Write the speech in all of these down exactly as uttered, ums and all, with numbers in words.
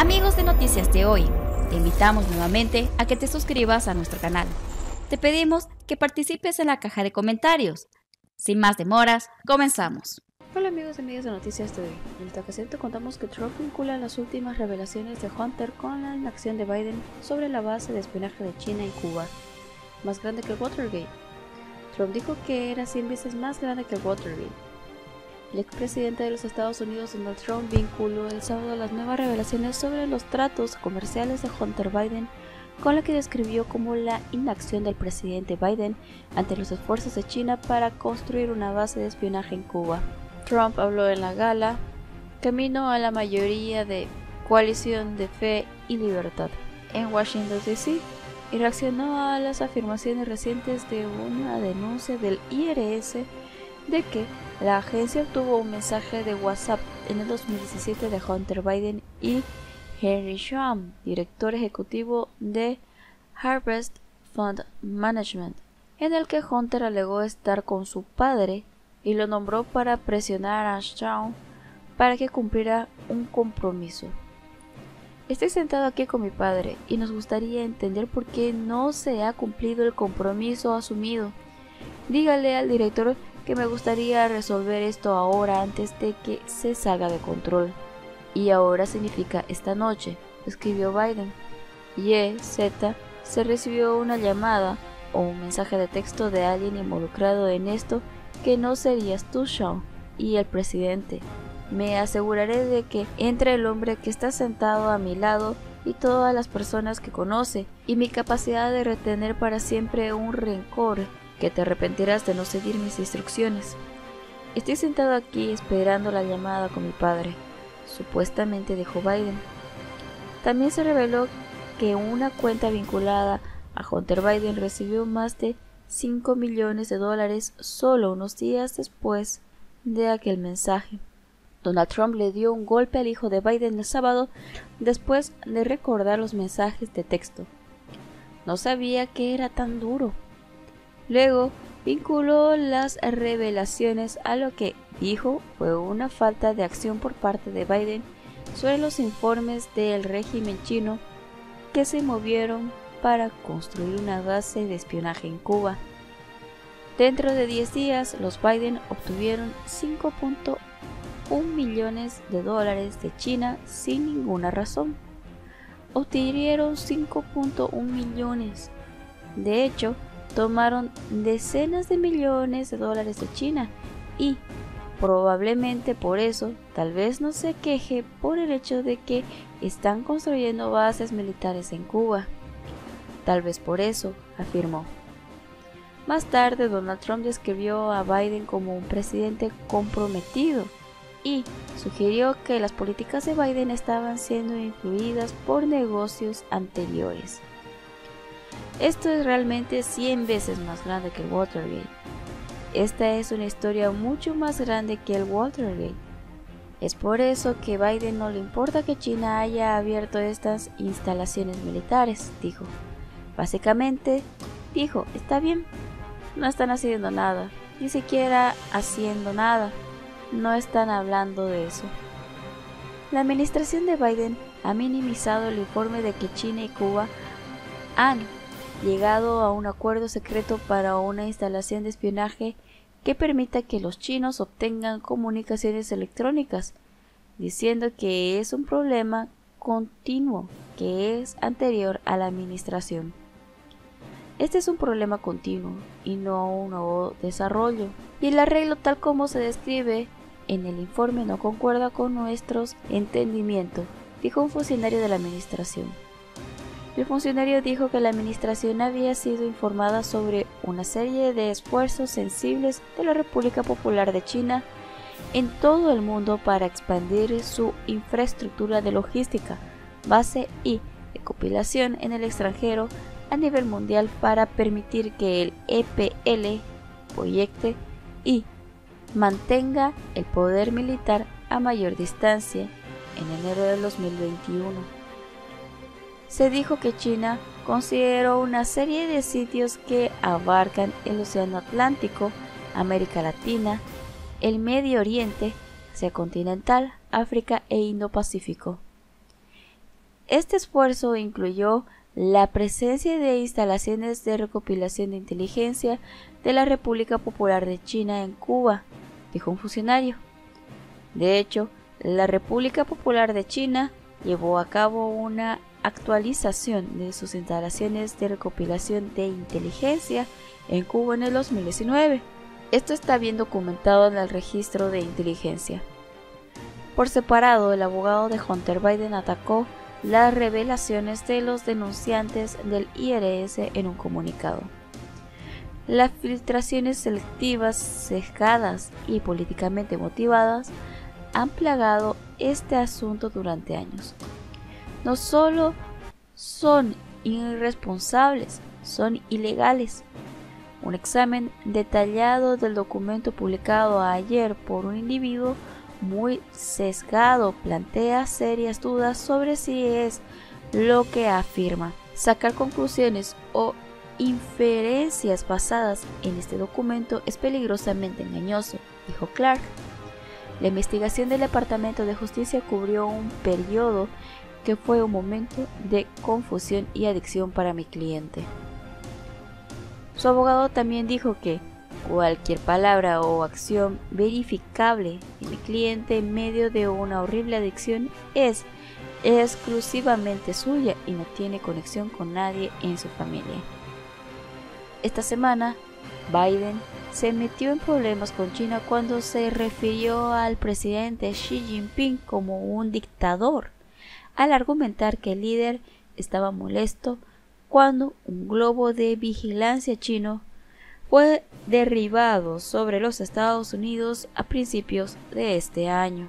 Amigos de Noticias de Hoy, te invitamos nuevamente a que te suscribas a nuestro canal. Te pedimos que participes en la caja de comentarios. Sin más demoras, comenzamos. Hola amigos y amigas de Noticias de Hoy. En esta ocasión te contamos que Trump vincula las últimas revelaciones de Hunter con la inacción de Biden sobre la base de espionaje de China en Cuba, más grande que el Watergate. Trump dijo que era cien veces más grande que el Watergate. El expresidente de los Estados Unidos, Donald Trump, vinculó el sábado las nuevas revelaciones sobre los tratos comerciales de Hunter Biden con la que describió como la inacción del presidente Biden ante los esfuerzos de China para construir una base de espionaje en Cuba. Trump habló en la gala Camino a la mayoría de Coalición de Fe y Libertad en Washington D C y reaccionó a las afirmaciones recientes de una denuncia del I R S de que la agencia obtuvo un mensaje de WhatsApp en el dos mil diecisiete de Hunter Biden y Henry Schramm, director ejecutivo de Harvest Fund Management, en el que Hunter alegó estar con su padre y lo nombró para presionar a Schramm para que cumpliera un compromiso. Estoy sentado aquí con mi padre y nos gustaría entender por qué no se ha cumplido el compromiso asumido. Dígale al director que me gustaría resolver esto ahora antes de que se salga de control. Y ahora significa esta noche, escribió Biden. Y Z se recibió una llamada o un mensaje de texto de alguien involucrado en esto que no serías tú, Sean, y el presidente. Me aseguraré de que entre el hombre que está sentado a mi lado y todas las personas que conoce, y mi capacidad de retener para siempre un rencor que te arrepentirás de no seguir mis instrucciones. Estoy sentado aquí esperando la llamada con mi padre, supuestamente dijo Biden. También se reveló que una cuenta vinculada a Hunter Biden recibió más de cinco millones de dólares solo unos días después de aquel mensaje. Donald Trump le dio un golpe al hijo de Biden el sábado después de recordar los mensajes de texto. No sabía que era tan duro. Luego vinculó las revelaciones a lo que dijo fue una falta de acción por parte de Biden sobre los informes del régimen chino que se movieron para construir una base de espionaje en Cuba. Dentro de diez días, los Biden obtuvieron cinco punto uno millones de dólares de China sin ninguna razón. Obtuvieron cinco punto uno millones. De hecho, tomaron decenas de millones de dólares de China y probablemente por eso tal vez no se queje por el hecho de que están construyendo bases militares en Cuba. Tal vez por eso, afirmó. Más tarde, Donald Trump describió a Biden como un presidente comprometido y sugirió que las políticas de Biden estaban siendo influidas por negocios anteriores. Esto es realmente cien veces más grande que el Watergate. Esta es una historia mucho más grande que el Watergate. Es por eso que a Biden no le importa que China haya abierto estas instalaciones militares, dijo. Básicamente, dijo, está bien, no están haciendo nada, ni siquiera haciendo nada, no están hablando de eso. La administración de Biden ha minimizado el informe de que China y Cuba han llegado a un acuerdo secreto para una instalación de espionaje que permita que los chinos obtengan comunicaciones electrónicas, diciendo que es un problema continuo que es anterior a la administración. Este es un problema continuo y no un nuevo desarrollo, y el arreglo tal como se describe en el informe no concuerda con nuestros entendimientos, dijo un funcionario de la administración. El funcionario dijo que la administración había sido informada sobre una serie de esfuerzos sensibles de la República Popular de China en todo el mundo para expandir su infraestructura de logística, base y de compilación en el extranjero a nivel mundial para permitir que el E P L proyecte y mantenga el poder militar a mayor distancia en enero de dos mil veintiuno. Se dijo que China consideró una serie de sitios que abarcan el Océano Atlántico, América Latina, el Medio Oriente, Asia continental, África e Indo-Pacífico. Este esfuerzo incluyó la presencia de instalaciones de recopilación de inteligencia de la República Popular de China en Cuba, dijo un funcionario. De hecho, la República Popular de China llevó a cabo una actualización de sus instalaciones de recopilación de inteligencia en Cuba en el dos mil diecinueve. Esto está bien documentado en el registro de inteligencia. Por separado, el abogado de Hunter Biden atacó las revelaciones de los denunciantes del I R S en un comunicado. Las filtraciones selectivas, sesgadas y políticamente motivadas han plagado este asunto durante años. No solo son irresponsables, son ilegales. Un examen detallado del documento publicado ayer por un individuo muy sesgado plantea serias dudas sobre si es lo que afirma. Sacar conclusiones o inferencias basadas en este documento es peligrosamente engañoso, dijo Clark. La investigación del Departamento de Justicia cubrió un periodo que fue un momento de confusión y adicción para mi cliente. Su abogado también dijo que cualquier palabra o acción verificable de mi cliente en medio de una horrible adicción es exclusivamente suya y no tiene conexión con nadie en su familia. Esta semana, Biden se metió en problemas con China cuando se refirió al presidente Xi Jinping como un dictador, al argumentar que el líder estaba molesto cuando un globo de vigilancia chino fue derribado sobre los Estados Unidos a principios de este año.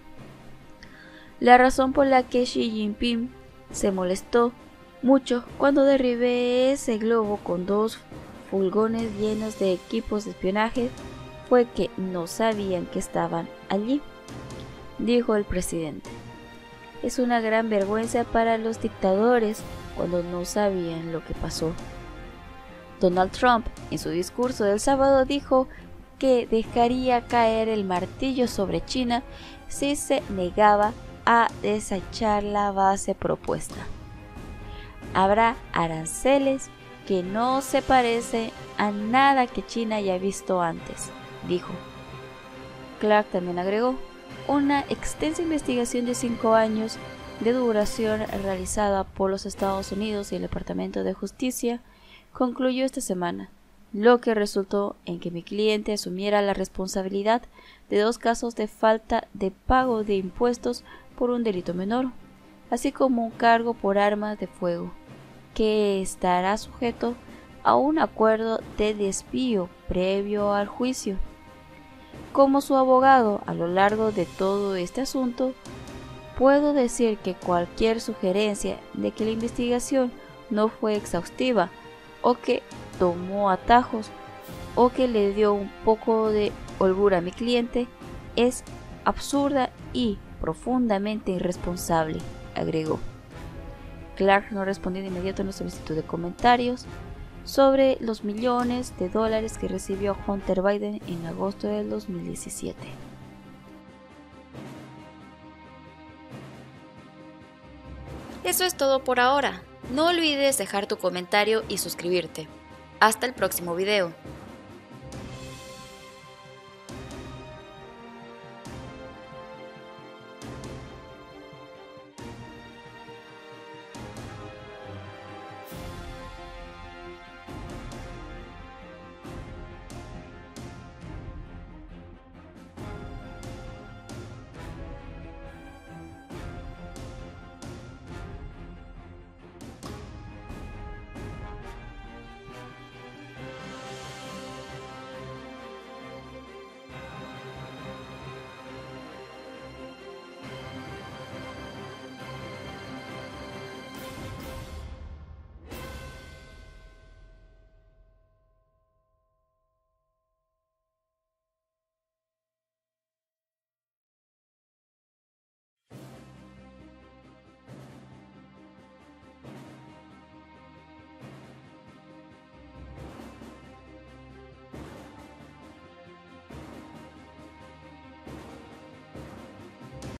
La razón por la que Xi Jinping se molestó mucho cuando derribé ese globo con dos furgones llenos de equipos de espionaje fue que no sabían que estaban allí, dijo el presidente. Es una gran vergüenza para los dictadores cuando no sabían lo que pasó. Donald Trump, en su discurso del sábado, dijo que dejaría caer el martillo sobre China si se negaba a desechar la base propuesta. Habrá aranceles que no se parecen a nada que China haya visto antes, dijo. Clark también agregó, una extensa investigación de cinco años de duración realizada por los Estados Unidos y el Departamento de Justicia concluyó esta semana, lo que resultó en que mi cliente asumiera la responsabilidad de dos casos de falta de pago de impuestos por un delito menor, así como un cargo por armas de fuego, que estará sujeto a un acuerdo de desvío previo al juicio. Como su abogado a lo largo de todo este asunto, puedo decir que cualquier sugerencia de que la investigación no fue exhaustiva o que tomó atajos o que le dio un poco de holgura a mi cliente es absurda y profundamente irresponsable, agregó. Clark no respondió de inmediato a una solicitud de comentarios sobre los millones de dólares que recibió Hunter Biden en agosto del dos mil diecisiete. Eso es todo por ahora. No olvides dejar tu comentario y suscribirte. Hasta el próximo video.